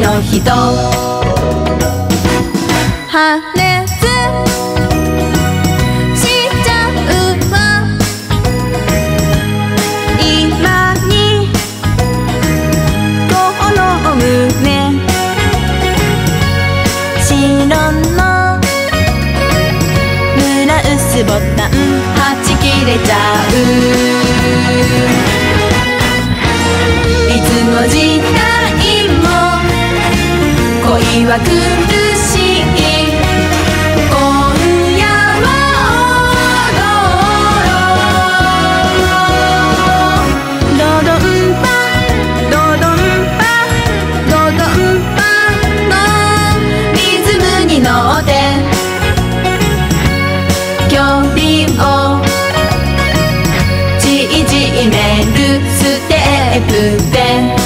の人破裂しちゃうわ今にこの胸白のブラウスボタンはち切れちゃういつの時代も恋は苦しい今夜は踊ろうドドンパドドンパドドンパのリズムに乗って距離を縮めるステップで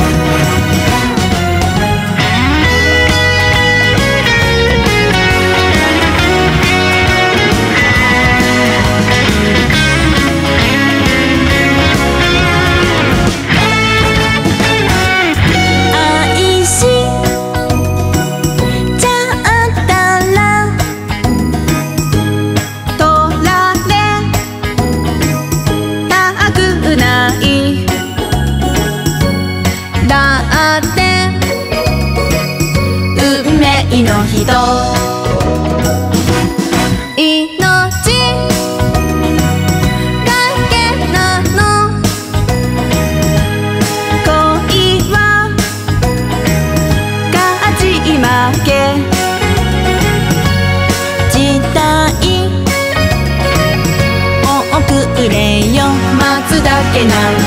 だって運命の人命だけなの恋は勝ち負け時代遅れよ待つだけなの